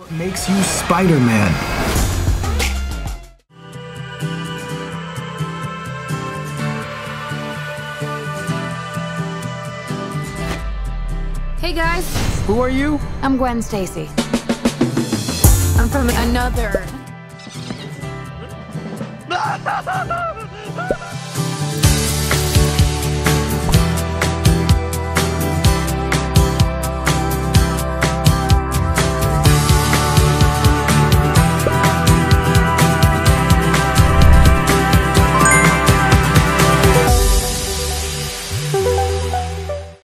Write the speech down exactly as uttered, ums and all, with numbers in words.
What makes you Spider-Man? Hey guys, Who are you? I'm Gwen Stacy. I'm from another